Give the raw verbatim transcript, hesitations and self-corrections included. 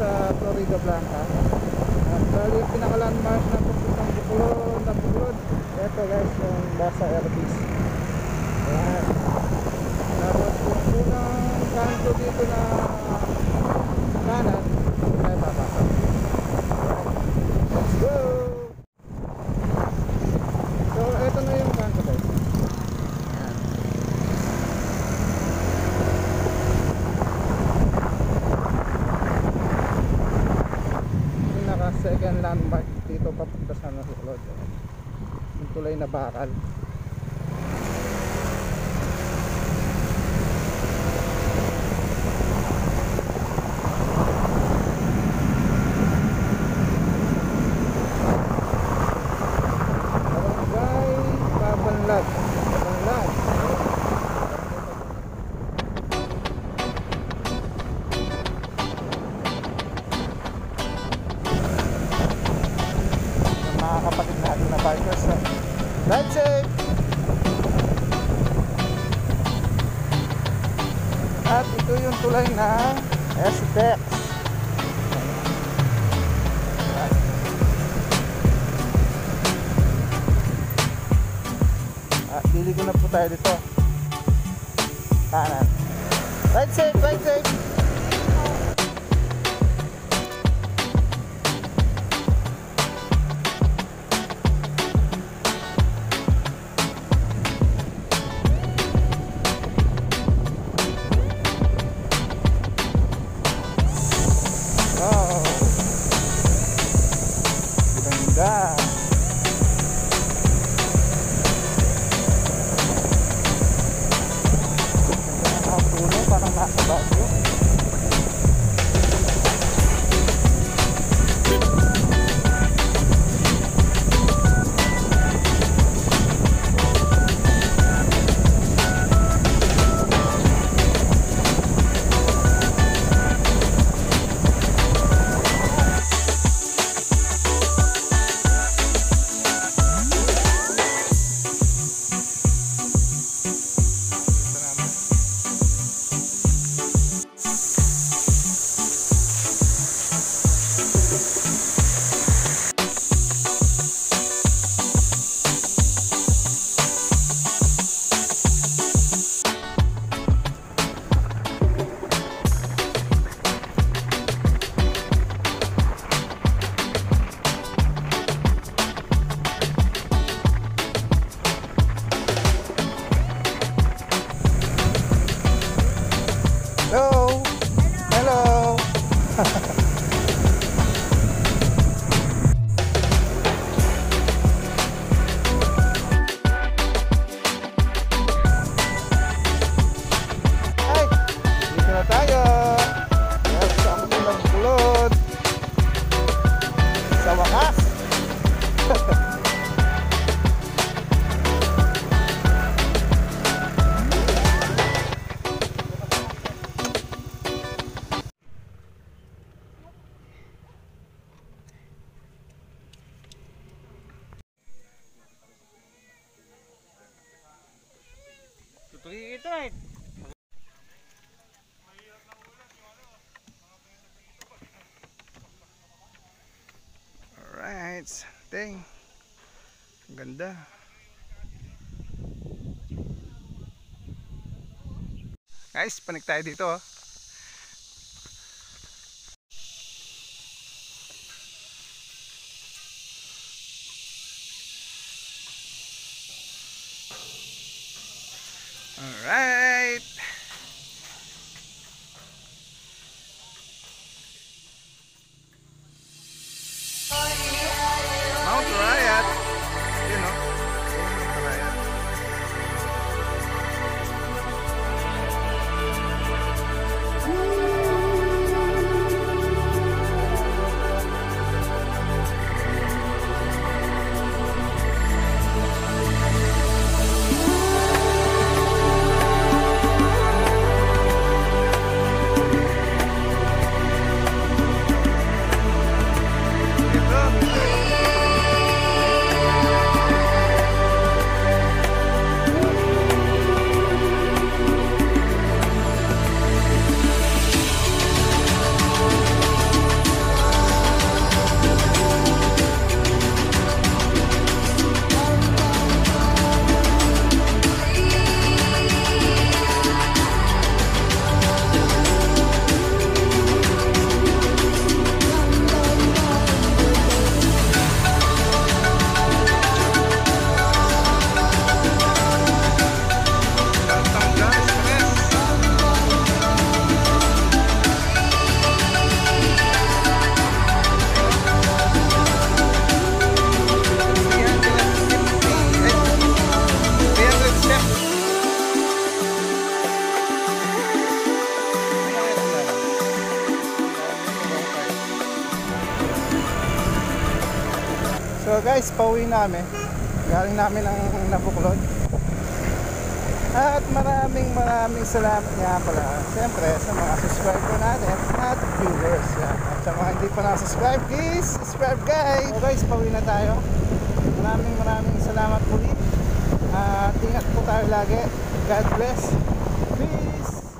sa Florida Blanca. At bali yung pinaka-landmark na pupuntang Bukulod na Bukulod. Ito guys, yung Basa Airbase. Ayan. Tapos yung unang kanto dito na kanan, ay papasok. Let's go! So ito na yung kanto guys. Ayan. Yung naka second landmark dito papunta sa Bukulod. Yung tulay na bakal. Kapatid natin na bikers, ride safe! At ito yung tulay na S T E X. At dili ko na po tayo dito kanan. Ride safe! Ride safe! Ganda. Ganda ng puno, parang nasa Baguio. Hello. Hello. Ay, dito na tayo. Yes, ang tulang Bukulod. Sa wakas. Tuloy ito eh. Alright, ting. Ang ganda. Guys, panik tayo dito. Alright. Mount Riot. You know, Mount Riot. guys, pauwi na kami. Galing namin ang Nabuklod. At maraming maraming salamat nga pala siyempre sa mga subscriber natin at viewers. Yan. At sa mga hindi pa na-subscribe, please subscribe guys. So guys, pauwi na tayo. Maraming maraming salamat muli. At ingat po tayo lagi. God bless. Peace.